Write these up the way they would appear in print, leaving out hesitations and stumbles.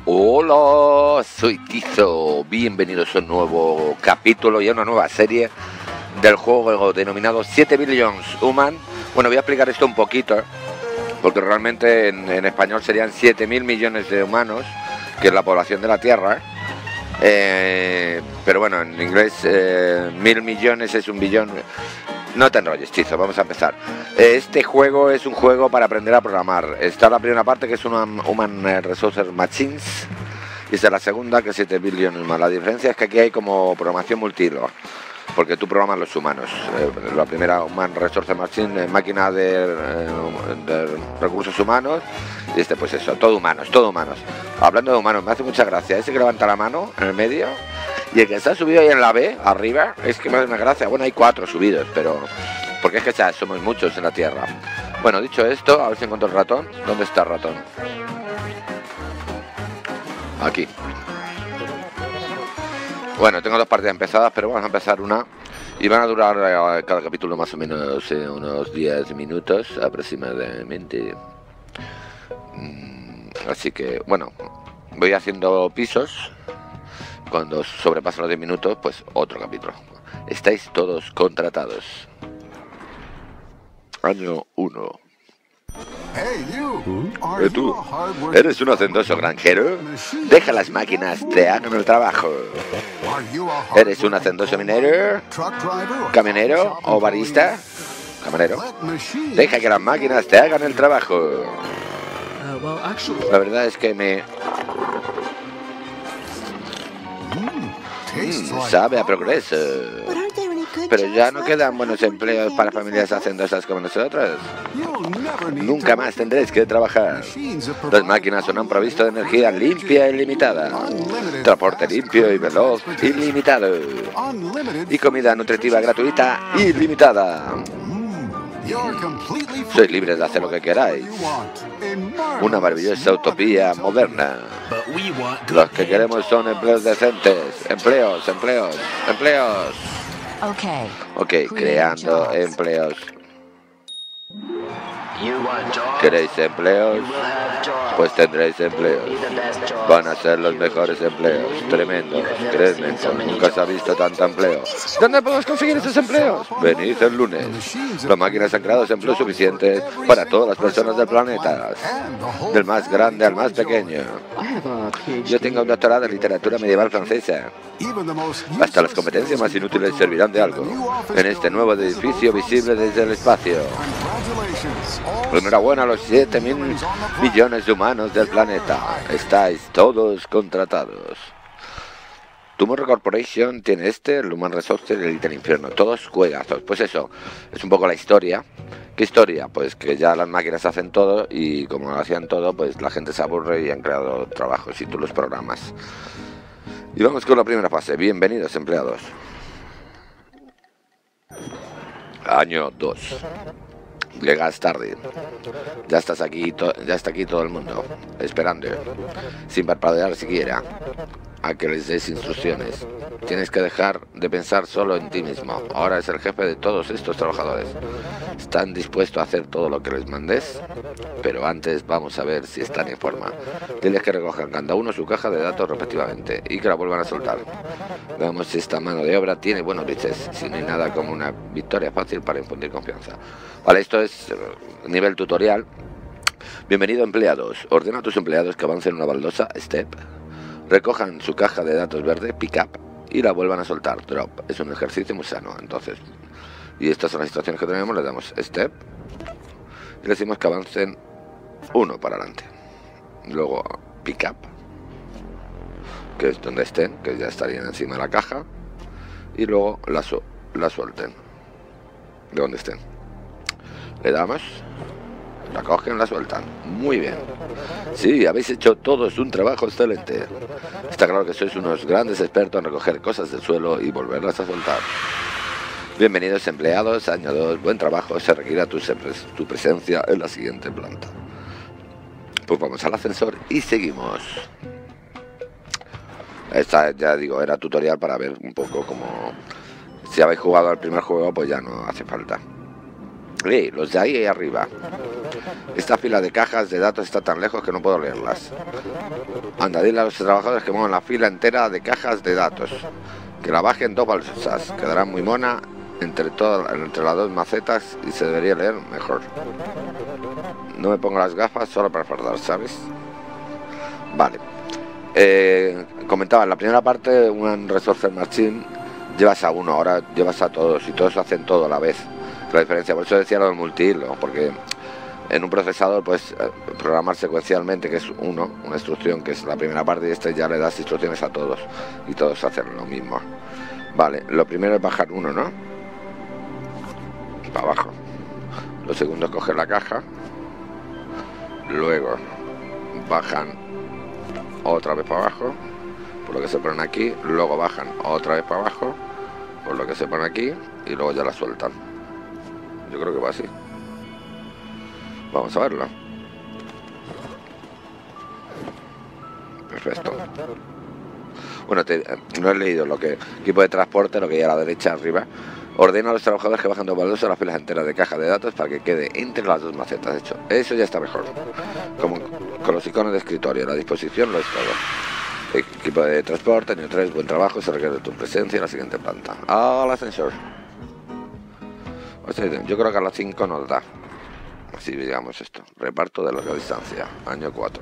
Hola, soy Tizo, bienvenidos a un nuevo capítulo y a una nueva serie del juego denominado 7 Billions Human. Bueno, voy a explicar esto un poquito, porque realmente en español serían 7.000 millones de humanos, que es la población de la Tierra. Pero bueno, en inglés 1.000 millones es un billón. No te enrolles, Tizo, vamos a empezar. Este juego es un juego para aprender a programar. Está la primera parte, que es una Human Resource Machines, y esta es la segunda, que es 7 billones más. La diferencia es que aquí hay como programación multihilo, porque tú programas los humanos. La primera Human Resource Machine es máquina de recursos humanos, y este pues eso, todo humanos, todo humanos. Hablando de humanos, me hace mucha gracia ese que levanta la mano en el medio, y el que está subido ahí en la B, arriba, es que me hace una gracia. Bueno, hay 4 subidos, pero porque es que ya somos muchos en la Tierra. Bueno, dicho esto, a ver si encuentro el ratón. ¿Dónde está el ratón? Aquí. Bueno, tengo 2 partidas empezadas, pero vamos a empezar una. Y van a durar cada capítulo más o menos unos 10 minutos aproximadamente. Así que, bueno, voy haciendo pisos. Cuando sobrepasan los 10 minutos, pues otro capítulo. Estáis todos contratados. Año 1. ¿Tú? ¿Eres un hacendoso granjero? Deja las máquinas te hagan el trabajo. ¿Eres un hacendoso minero? ¿Camionero o barista? Camarero. Deja que las máquinas te hagan el trabajo. La verdad es que me... sabe a progreso. Pero ya no quedan buenos empleos para familias hacendosas como nosotros. Nunca más tendréis que trabajar. Las máquinas son un provisto de energía limpia e ilimitada, transporte limpio y veloz ilimitado, y comida nutritiva gratuita ilimitada. Sois libres de hacer lo que queráis. Una maravillosa utopía moderna. Los que queremos son empleos decentes. Empleos. Ok, creando empleos. ¿Queréis empleos? Pues tendréis empleos. Van a ser los mejores empleos. Tremendos, créeme, nunca se ha visto tanto empleo. ¿Dónde podemos conseguir esos empleos? Venid el lunes. Las máquinas han creado empleos suficientes para todas las personas del planeta, del más grande al más pequeño. Yo tengo un doctorado en literatura medieval francesa. Hasta las competencias más inútiles servirán de algo en este nuevo edificio visible desde el espacio. Enhorabuena a los 7.000 millones de humanos del planeta. Estáis todos contratados. Tomorrow Corporation tiene el Human Resource y el Little Infierno. Todos juegazos. Pues eso, es un poco la historia. ¿Qué historia? Pues que ya las máquinas hacen todo, y como hacían todo, pues la gente se aburre y han creado trabajos y tú los programas. Y vamos con la primera fase. Bienvenidos, empleados. Año 2. Llegas tarde. Ya estás aquí, ya está aquí todo el mundo, esperando, sin parpadear siquiera, a que les des instrucciones. Tienes que dejar de pensar solo en ti mismo. Ahora es el jefe de todos estos trabajadores. Están dispuestos a hacer todo lo que les mandes, pero antes vamos a ver si están en forma. Diles que recojan cada uno su caja de datos respectivamente y que la vuelvan a soltar. Veamos si esta mano de obra tiene buenos biches. Si no hay nada como una victoria fácil para infundir confianza. Vale, esto es nivel tutorial. Bienvenido, empleados. Ordena a tus empleados que avancen una baldosa, step, recojan su caja de datos verde, pick up, y la vuelvan a soltar, drop. Es un ejercicio muy sano. Entonces, y estas son las situaciones que tenemos. Le damos step y le decimos que avancen uno para adelante. Luego pick up, que es donde estén, que ya estarían encima de la caja, y luego la suelten de donde estén. Le damos, la cogen, la sueltan. Muy bien. Sí, habéis hecho todos un trabajo excelente. Está claro que sois unos grandes expertos en recoger cosas del suelo y volverlas a soltar. Bienvenidos, empleados. Año 2. Buen trabajo. Se requiere tu presencia en la siguiente planta. Pues vamos al ascensor y seguimos. Esta, ya digo, era tutorial para ver un poco cómo... Si habéis jugado al primer juego, pues ya no hace falta. Los de ahí arriba. Esta fila de cajas de datos está tan lejos que no puedo leerlas. Anda, dile a los trabajadores que muevan la fila entera de cajas de datos. Que la bajen 2 balsas. Quedará muy mona entre las 2 macetas y se debería leer mejor. No me pongo las gafas solo para fardar, ¿sabes? Vale. Comentaba, en la primera parte, un Resource Machine llevas a uno, ahora llevas a todos y todos hacen todo a la vez. La diferencia, por eso decía lo del multihilo, porque en un procesador puedes programar secuencialmente, que es una instrucción, que es la primera parte, y este ya le das instrucciones a todos y todos hacen lo mismo. Vale, lo primero es bajar uno, ¿no? Para abajo. Lo segundo es coger la caja. Luego bajan otra vez para abajo, por lo que se ponen aquí. Luego bajan otra vez para abajo, por lo que se ponen aquí, y luego ya la sueltan. Yo creo que va así. Vamos a verlo. Perfecto. Bueno, no he leído lo que equipo de transporte, lo que hay a la derecha arriba. Ordena a los trabajadores que bajan 2 baldosas las filas enteras de caja de datos para que quede entre las 2 macetas. De hecho, eso ya está mejor. Como con los iconos de escritorio, la disposición lo es todo. Equipo de transporte, nivel 3, buen trabajo, se requiere de tu presencia en la siguiente planta. Al ascensor. O sea, yo creo que a las 5 nos da. Así digamos esto. Reparto de larga distancia. Año 4.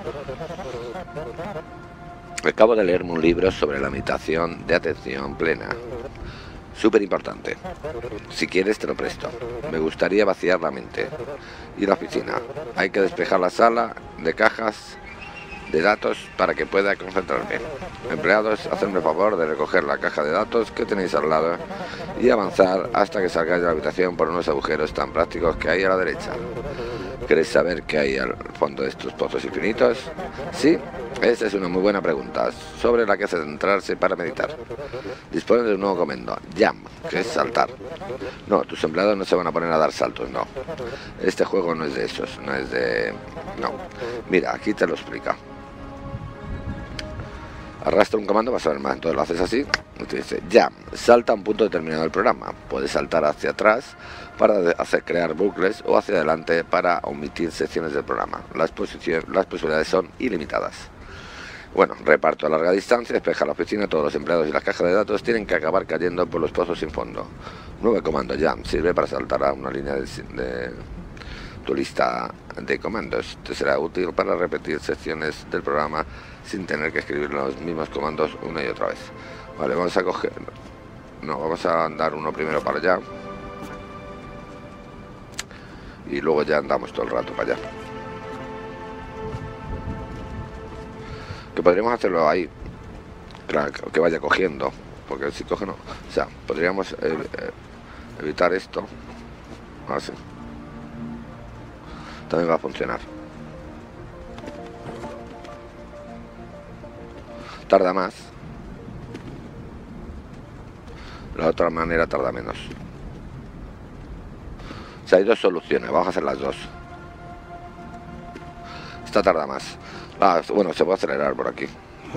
Acabo de leerme un libro sobre la meditación de atención plena. Súper importante. Si quieres te lo presto. Me gustaría vaciar la mente. Ir a la oficina. Hay que despejar la sala de cajas de datos para que pueda concentrarme. Empleados, hacedme el favor de recoger la caja de datos que tenéis al lado y avanzar hasta que salgáis de la habitación por unos agujeros tan prácticos que hay a la derecha. ¿Queréis saber qué hay al fondo de estos pozos infinitos? Sí, esa es una muy buena pregunta, sobre la que centrarse para meditar. Dispones de un nuevo comando, Jump, que es saltar. No, tus empleados no se van a poner a dar saltos, no. Este juego no es de esos, no es de... No. Mira, aquí te lo explica. Arrastra un comando, vas a ver más, entonces lo haces así, y te dice Jump, salta a un punto determinado del programa. Puedes saltar hacia atrás para crear bucles o hacia adelante para omitir secciones del programa. Las posibilidades son ilimitadas. Bueno, reparto a larga distancia, despeja la oficina, todos los empleados y las cajas de datos tienen que acabar cayendo por los pozos sin fondo. Nuevo comando Jump sirve para saltar a una línea de tu lista de comandos. Te será útil para repetir secciones del programa sin tener que escribir los mismos comandos una y otra vez. Vale, vamos a coger... No, vamos a andar uno primero para allá. Y luego ya andamos todo el rato para allá. Que podríamos hacerlo ahí, que vaya cogiendo, porque si coge no. O sea, podríamos evitar esto. Así. También va a funcionar. Tarda más. La otra manera tarda menos. O sea, hay dos soluciones, vamos a hacer las dos. Esta tarda más. Bueno, se puede acelerar por aquí.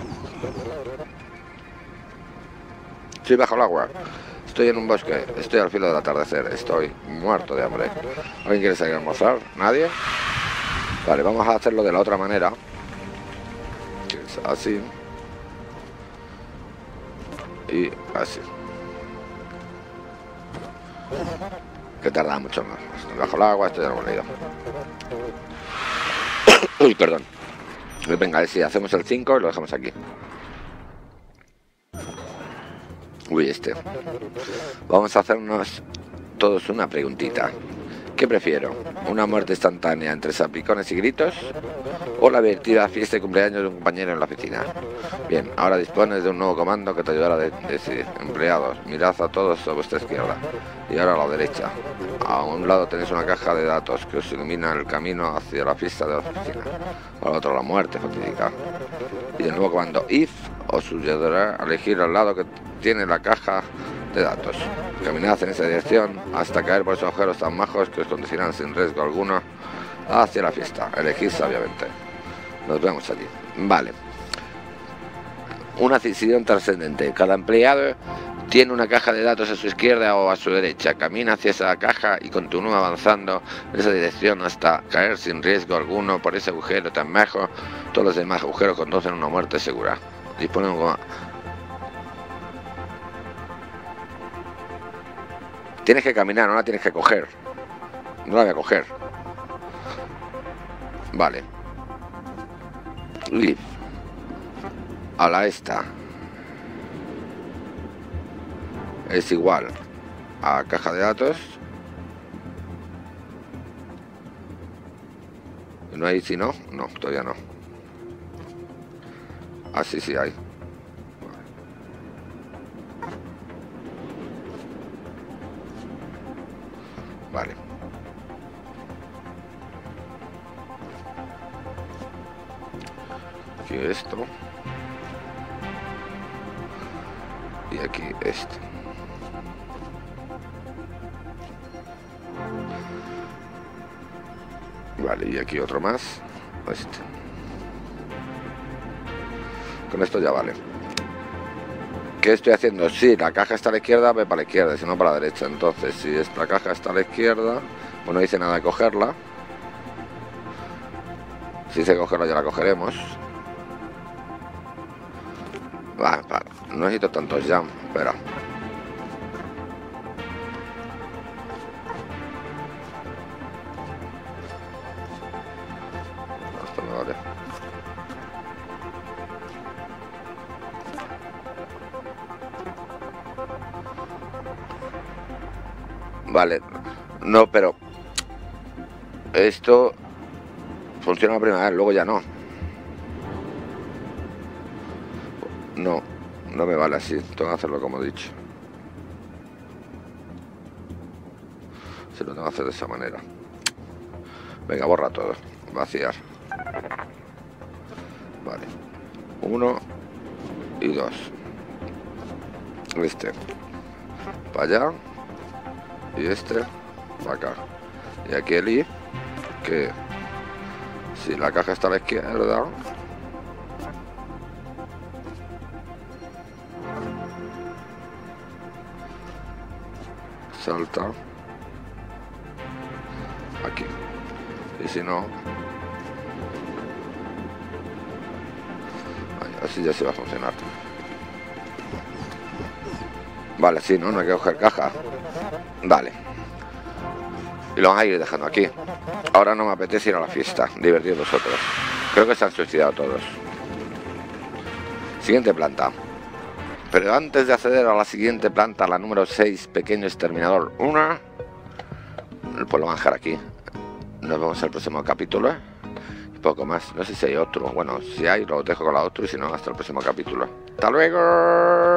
Estoy bajo el agua. Estoy en un bosque. Estoy al filo del atardecer. Estoy muerto de hambre. ¿Alguien quiere salir a almorzar? ¿Nadie? Vale, vamos a hacerlo de la otra manera. Que es así. Y así. Que tarda mucho más. Estoy bajo el agua, esto ya lo hemos leído. Uy, perdón. Venga, a ver si hacemos el 5 y lo dejamos aquí. Uy, Vamos a hacernos todos una preguntita. ¿Qué prefiero? ¿Una muerte instantánea entre salpicones y gritos? ¿O la divertida fiesta de cumpleaños de un compañero en la oficina? Bien, ahora dispones de un nuevo comando que te ayudará a decidir. Empleados, mirad a todos a vuestra izquierda. Y ahora a la derecha. A un lado tenéis una caja de datos que os ilumina el camino hacia la fiesta de la oficina. Al otro la muerte fatídica. Y el nuevo comando IF os ayudará a elegir al lado que tiene la caja de datos. Caminad en esa dirección hasta caer por esos agujeros tan majos que os conducirán sin riesgo alguno hacia la fiesta. Elegid sabiamente. Nos vemos allí. Vale. Una decisión trascendente. Cada empleado Tiene una caja de datos a su izquierda o a su derecha. Camina hacia esa caja y continúa avanzando en esa dirección hasta caer sin riesgo alguno por ese agujero tan bajo. Todos los demás agujeros conducen a una muerte segura. Dispone de un... Tienes que caminar, no la tienes que coger. No la voy a coger. Vale. Leave. A la esta. Es igual a caja de datos. ¿No hay si no? No, todavía no. Ah, sí, sí hay. Vale. Aquí esto. Y aquí este. Vale, y aquí otro más. Este. Con esto ya vale. ¿Qué estoy haciendo? Si la caja está a la izquierda, ve para la izquierda, si no para la derecha. Entonces, si esta caja está a la izquierda, pues no dice nada de cogerla. Si dice cogerla, ya la cogeremos. Vale, no necesito tantos jump, pero... Esto me vale. Vale, no, pero esto funciona la primera vez, luego ya no. No, no me vale así, tengo que hacerlo como he dicho. Se lo tengo que hacer de esa manera. Venga, borra todo, vaciar. Vale, 1 y 2. Este para allá. Y este para acá. Y aquí el I, que si la caja está a la izquierda, salta aquí. Y si no, así ya se va a funcionar. Vale, sí, no hay que coger caja. Vale. Y lo van a ir dejando aquí. Ahora no me apetece ir a la fiesta. Divertidos vosotros. Creo que se han suicidado todos. Siguiente planta. Pero antes de acceder a la siguiente planta, la número 6, pequeño exterminador 1, pues lo van a dejar aquí. Nos vemos en el próximo capítulo. Y poco más. No sé si hay otro. Bueno, si hay, lo dejo con la otro. Y si no, hasta el próximo capítulo. ¡Hasta luego!